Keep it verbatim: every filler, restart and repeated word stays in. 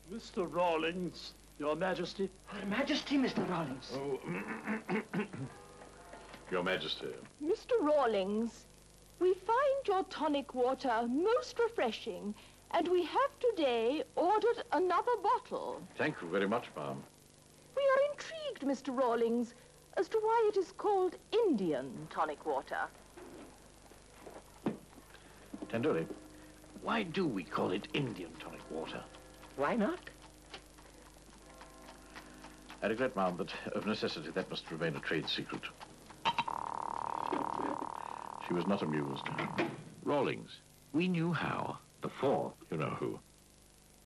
Mister Rawlings, Your Majesty. Her Majesty, Mister Rawlings. Oh, Your Majesty. Mister Rawlings, we find your tonic water most refreshing, and we have today ordered another bottle. Thank you very much, ma'am. We are intrigued, Mister Rawlings, as to why it is called Indian tonic water. Tanduri, why do we call it Indian tonic water? Why not? I regret, ma'am, but of necessity that must remain a trade secret. She was not amused. Rawlings, we knew how before. You know who.